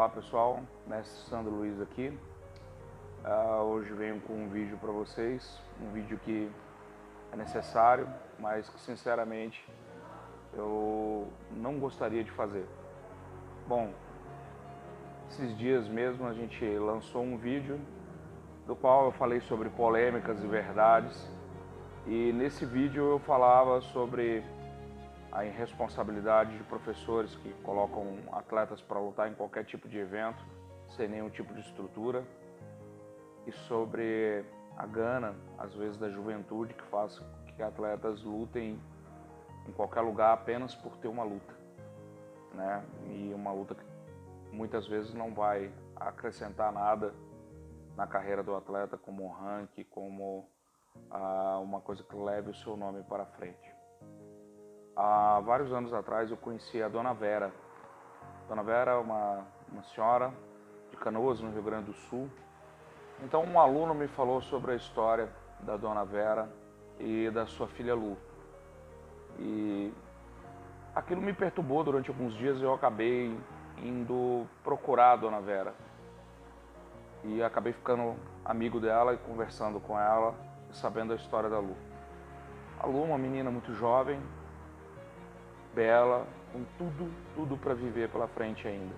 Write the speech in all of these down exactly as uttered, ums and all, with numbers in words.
Olá pessoal, mestre Sandro Luiz aqui. Uh, hoje venho com um vídeo para vocês, um vídeo que é necessário, mas que sinceramente eu não gostaria de fazer. Bom, esses dias mesmo a gente lançou um vídeo do qual eu falei sobre polêmicas e verdades, e nesse vídeo eu falava sobre a irresponsabilidade de professores que colocam atletas para lutar em qualquer tipo de evento, sem nenhum tipo de estrutura, e sobre a gana, às vezes, da juventude que faz que atletas lutem em qualquer lugar apenas por ter uma luta, né? E uma luta que muitas vezes não vai acrescentar nada na carreira do atleta, como um ranking, como ah, uma coisa que leve o seu nome para frente. Há vários anos atrás eu conheci a Dona Vera. Dona Vera é uma, uma senhora de Canoas, no Rio Grande do Sul. Então um aluno me falou sobre a história da Dona Vera e da sua filha Lu. E aquilo me perturbou durante alguns dias e eu acabei indo procurar a Dona Vera. E acabei ficando amigo dela e conversando com ela e sabendo a história da Lu. A Lu é uma menina muito jovem, bela, com tudo, tudo para viver pela frente ainda.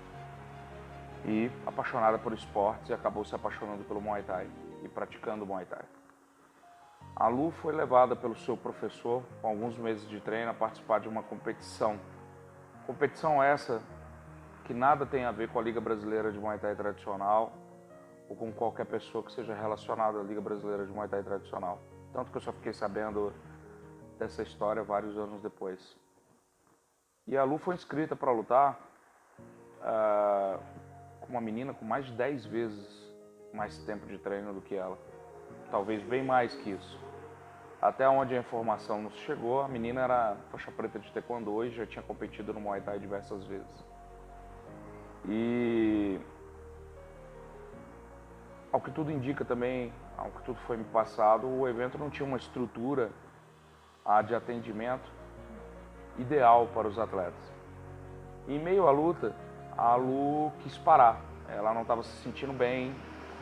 E apaixonada por esportes e acabou se apaixonando pelo Muay Thai e praticando Muay Thai. A Lu foi levada pelo seu professor, com alguns meses de treino, a participar de uma competição. Competição essa que nada tem a ver com a Liga Brasileira de Muay Thai Tradicional ou com qualquer pessoa que seja relacionada à Liga Brasileira de Muay Thai Tradicional. Tanto que eu só fiquei sabendo dessa história vários anos depois. E a Lu foi inscrita para lutar uh, com uma menina com mais de dez vezes mais tempo de treino do que ela. Talvez bem mais que isso. Até onde a informação nos chegou, a menina era faixa preta de taekwondo e já tinha competido no Muay Thai diversas vezes. E ao que tudo indica também, ao que tudo foi me passado, o evento não tinha uma estrutura uh, de atendimento ideal para os atletas. Em meio à luta, a Lu quis parar. Ela não estava se sentindo bem,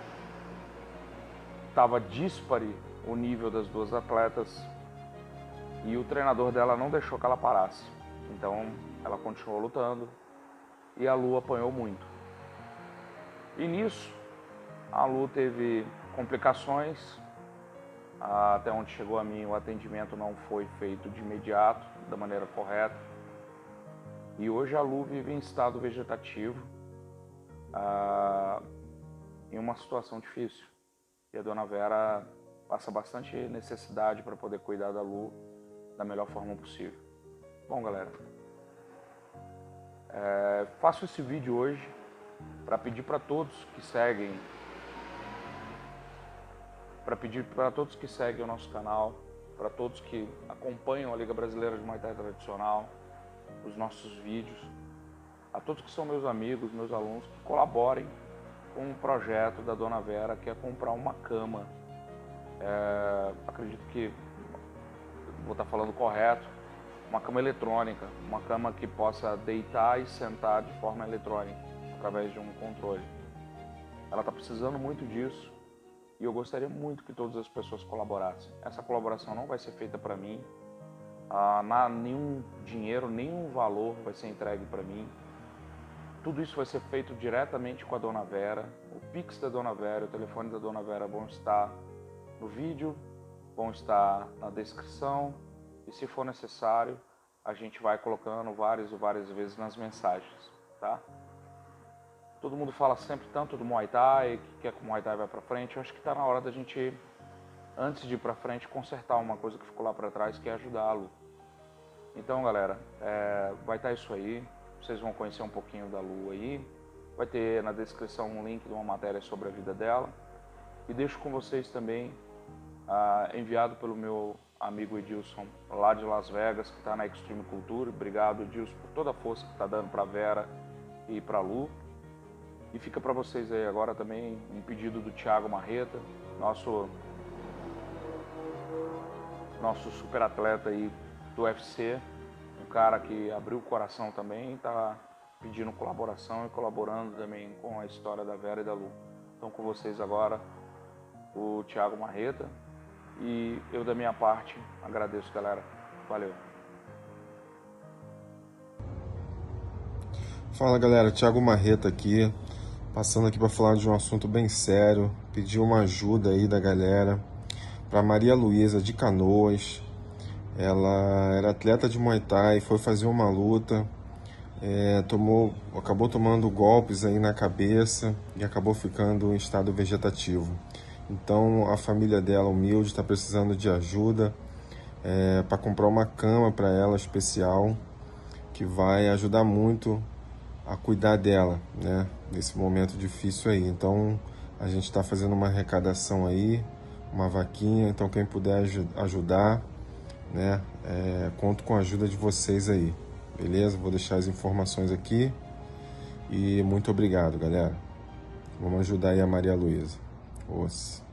estava díspare o nível das duas atletas e o treinador dela não deixou que ela parasse. Então ela continuou lutando e a Lu apanhou muito. E nisso a Lu teve complicações. Até onde chegou a mim, o atendimento não foi feito de imediato, da maneira correta. E hoje a Lu vive em estado vegetativo, ah, em uma situação difícil. E a Dona Vera passa bastante necessidade para poder cuidar da Lu da melhor forma possível. Bom, galera, é, faço esse vídeo hoje para pedir para todos que seguem para pedir para todos que seguem o nosso canal, para todos que acompanham a Liga Brasileira de Muay Thai Tradicional, os nossos vídeos, a todos que são meus amigos, meus alunos, que colaborem com o projeto da Dona Vera, que é comprar uma cama, é, acredito que vou estar falando correto, uma cama eletrônica, uma cama que possa deitar e sentar de forma eletrônica, através de um controle. Ela está precisando muito disso. E eu gostaria muito que todas as pessoas colaborassem. Essa colaboração não vai ser feita para mim, ah, nenhum dinheiro, nenhum valor vai ser entregue para mim. Tudo isso vai ser feito diretamente com a Dona Vera. O Pix da Dona Vera, o telefone da Dona Vera vão estar no vídeo, vão estar na descrição. E se for necessário, a gente vai colocando várias e várias vezes nas mensagens, tá? Todo mundo fala sempre tanto do Muay Thai, que quer que o Muay Thai vai pra frente. Eu acho que tá na hora da gente, antes de ir pra frente, consertar uma coisa que ficou lá pra trás, que é ajudá-lo. Então, galera, é, vai estar isso aí. Vocês vão conhecer um pouquinho da Lu aí. Vai ter na descrição um link de uma matéria sobre a vida dela. E deixo com vocês também, ah, enviado pelo meu amigo Edilson, lá de Las Vegas, que está na Extreme Culture. Obrigado, Edilson, por toda a força que está dando pra Vera e pra Lu. E fica para vocês aí agora também um pedido do Thiago Marreta, nosso, nosso super atleta aí do U F C, um cara que abriu o coração também, tá pedindo colaboração e colaborando também com a história da Vera e da Lu. Então com vocês agora o Thiago Marreta, e eu da minha parte agradeço, galera. Valeu. Fala galera, Thiago Marreta aqui, passando aqui para falar de um assunto bem sério, pedir uma ajuda aí da galera para Maria Luísa de Canoas. Ela era atleta de Muay Thai, foi fazer uma luta, é, tomou, acabou tomando golpes aí na cabeça e acabou ficando em estado vegetativo. Então a família dela, humilde, está precisando de ajuda é, para comprar uma cama para ela especial, que vai ajudar muito a cuidar dela, né, nesse momento difícil aí. Então a gente está fazendo uma arrecadação aí, uma vaquinha, então quem puder aj ajudar, né, é, conto com a ajuda de vocês aí, beleza? Vou deixar as informações aqui e muito obrigado, galera. Vamos ajudar aí a Maria Luísa. Os.